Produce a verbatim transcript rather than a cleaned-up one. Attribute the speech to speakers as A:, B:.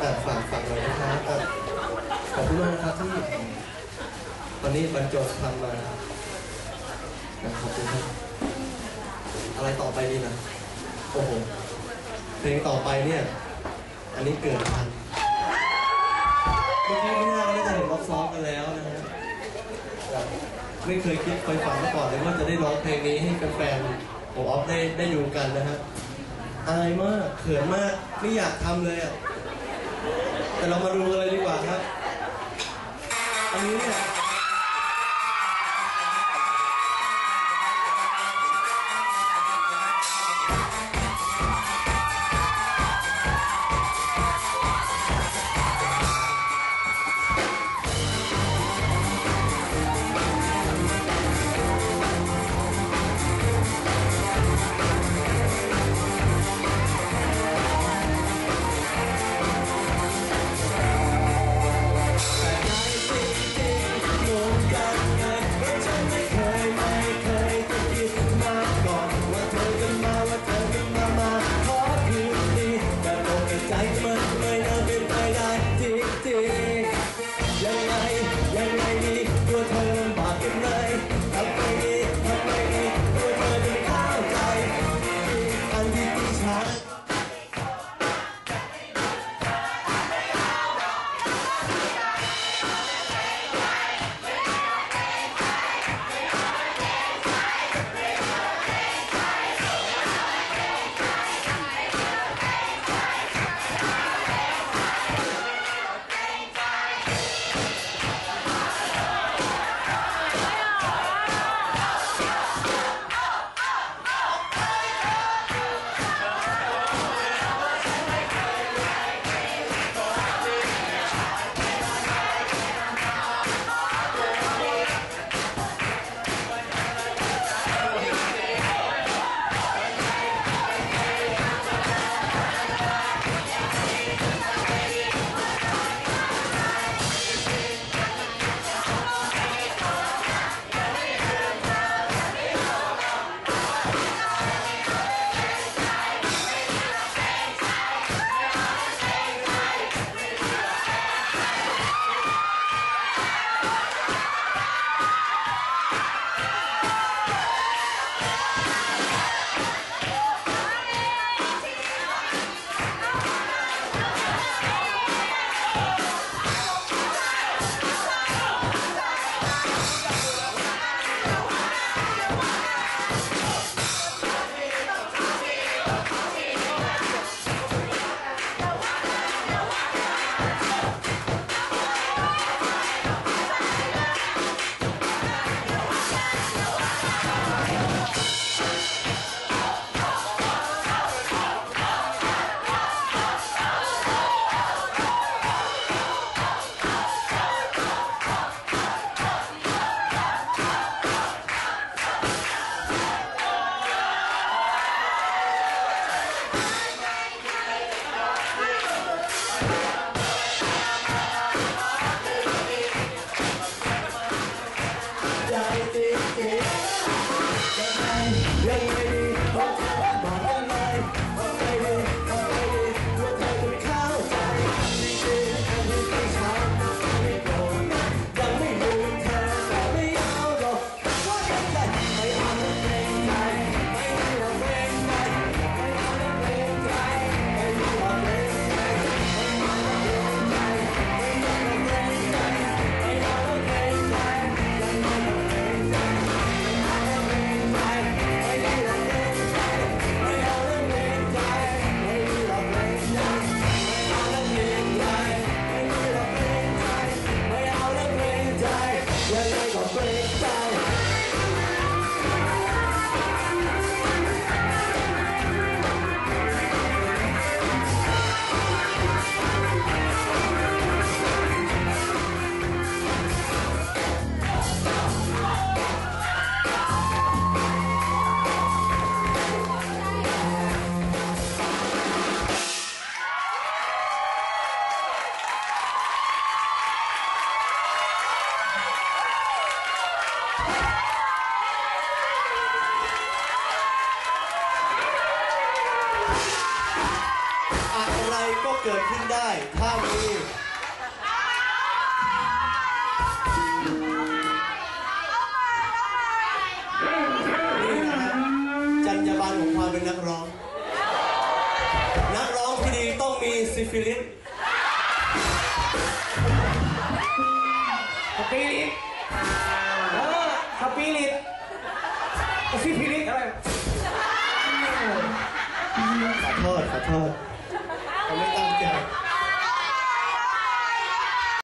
A: ฝากฝากเลยนะครับขอบคุณมากนะครับที่วันนี้บรรจงทำมาขอบคุณครับอะไรต่อไปดีนะโอ้โหเพลงต่อไปเนี่ยอันนี้เกิดทันเมื่อกี้ที่หน้าก็ได้จะเห็นร้องซ้อมกันแล้วนะฮะไม่เคยคิดเคยฝันมาก่อนเลยว่าจะได้ร้องเพลงนี้ให้แฟนๆของออฟได้ได้ดูกันนะฮะอายมากเขินมากไม่อยากทำเลยอ่ะแต่เรามาดูกันเลยดีกว่าครับอันนี้เนี่ย
B: เ
A: ขึ้นได้ถ้ามีนี่นะฮะจรรยาบรรณของความเป็นนักร้องนักร้องที่ดีต้องมีซิฟิลิส
B: สปิริตเออสปิริตซิฟิลิสอะไร
A: ขอโทษขอโทษ